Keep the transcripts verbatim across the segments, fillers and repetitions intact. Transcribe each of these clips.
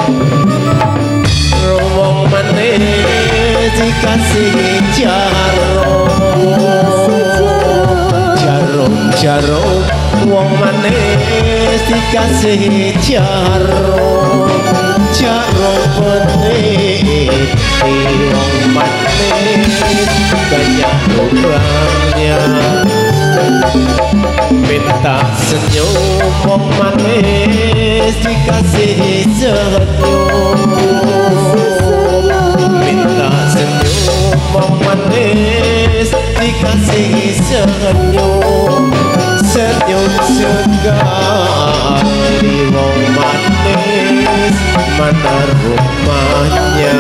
Wong manis dikasih jarum jarum jarum wong manis dikasih jarum jarum peniti wong manis banyak lubangnya minta senyum wong manis dikasih senyum minta senyum wong manis dikasih senyum senyum sekali wong manis mana rumahnya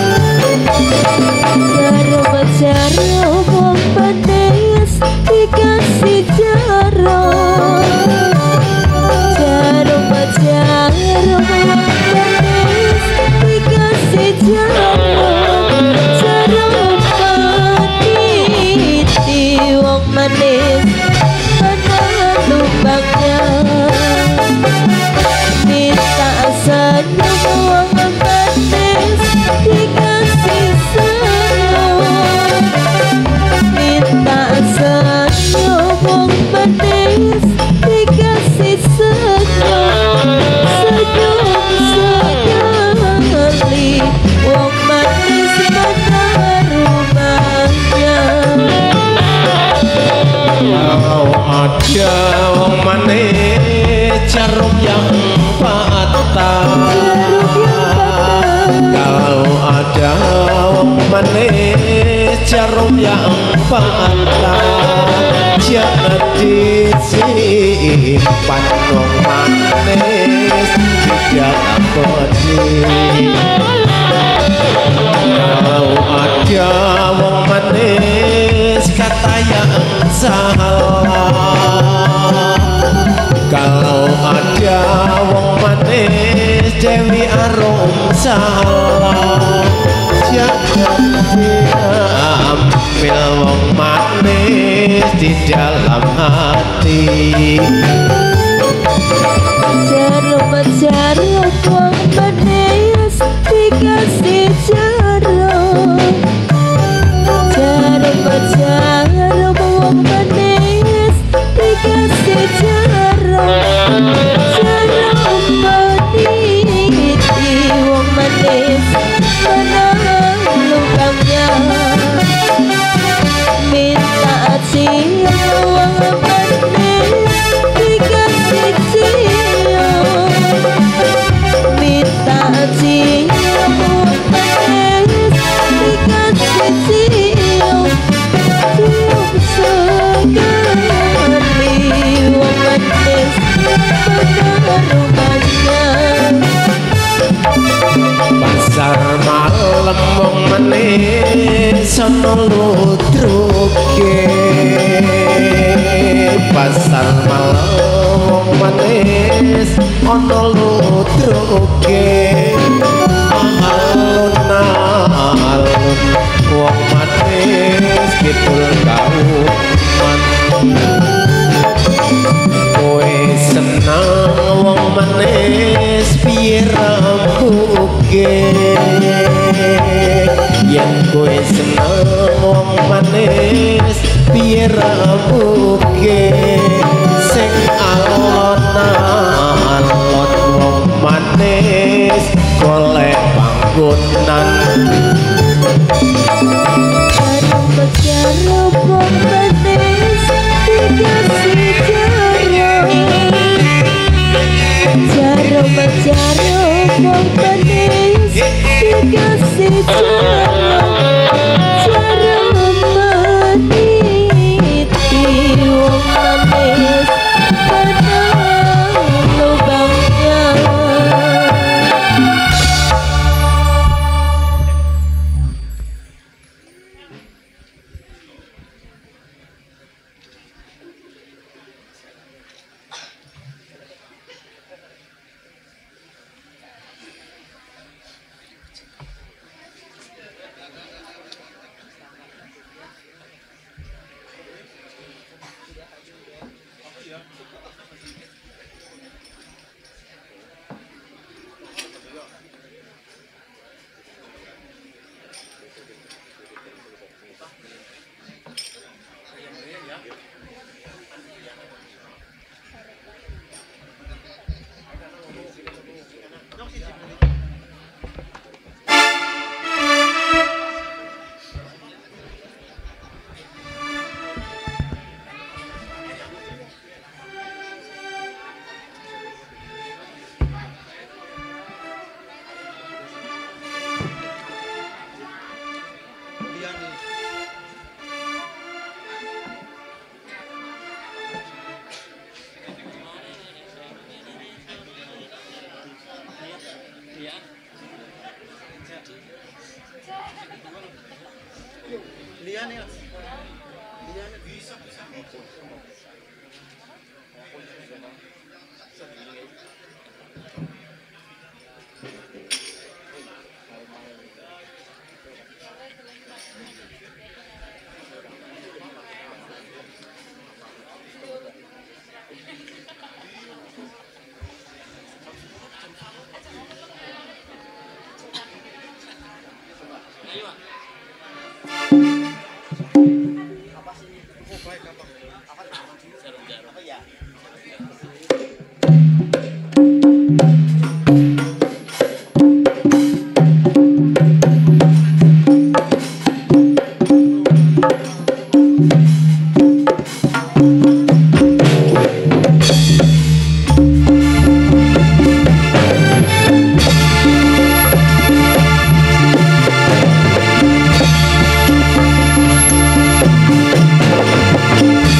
jarum-jarum wong manis dikasih jarum jarum-jarum wong manis dikasih jarum jarum peniti wong manis mana lubangnya minta senyum wong manis dikasih senyum minta senyum wong manis dikasih senyum senyum sekali wong manis mana rumahnya kalau ada wong manis jarum yang patah kalau ada wong manis jarum yang patah jangan disimpan wong manis di dalam bodi kalau ada wong manis kata yang salah kalau ada wong manis Dewi Arum salah jangan diambil wong manis di dalam hati jarum-jarum wong manis dikasih jarum jarum-jarum wong manis dikasih jarum jarum peniti wong manis mana lubangnya minta cium wong manis dikasih cium minta cium wong manis dikasih cium cium sekali wong manis mana rumahnya pasar malam wong manis sono ludruke pasar malam wong manis ono ludruke alun-alun wong manis kidul kauman kowe senang wong manis piye rambuke yen kowe seneng wong manis piye rambuke sing alon-alon wong manis golek panggonan jarum-jarum wong manis dikasih jarum jarum-jarum wong manis dikasih jarum jarum peniti wong manis mana lubangnya Thank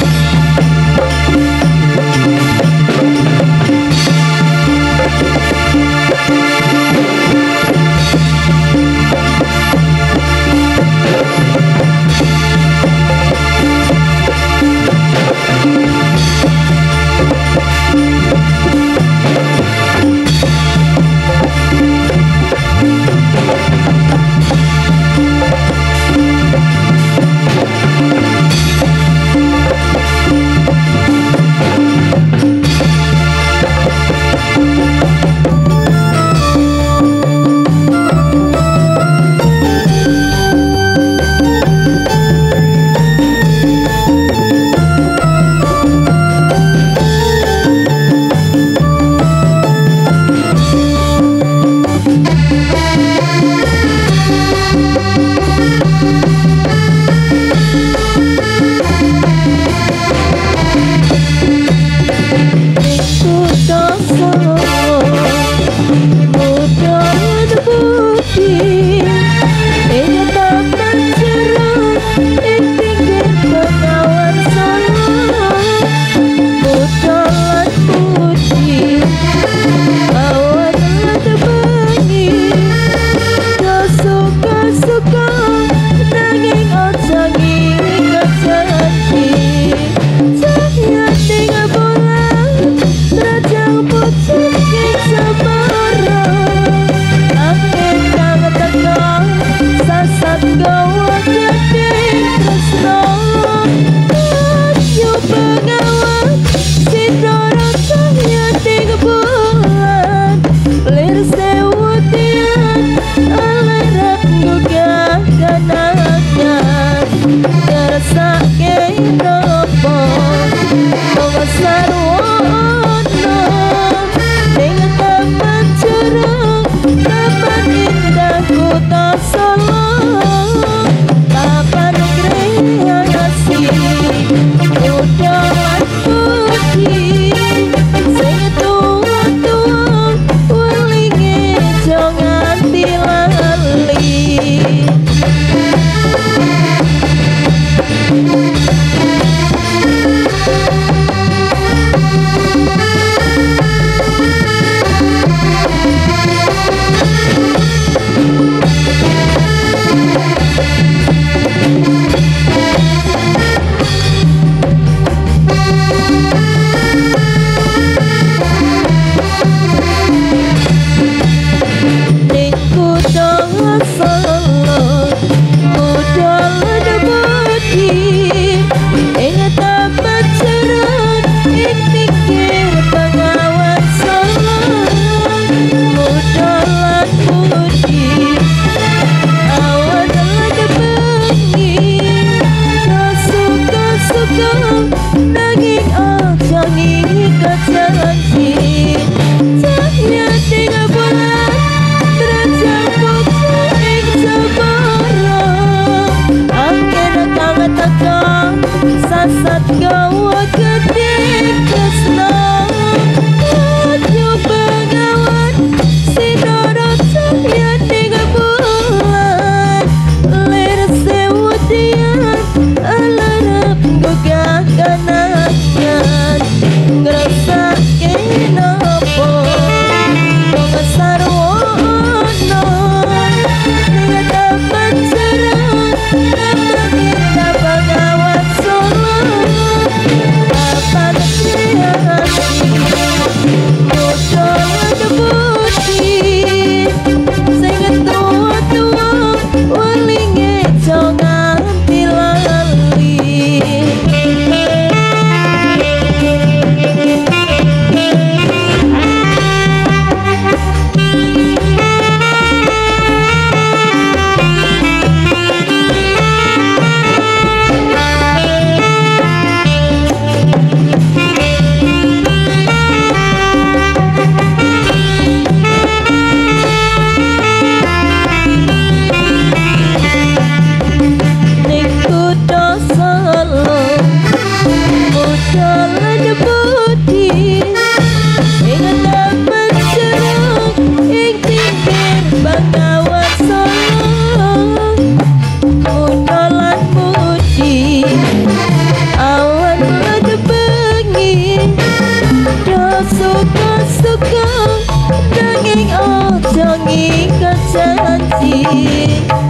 ngikat janji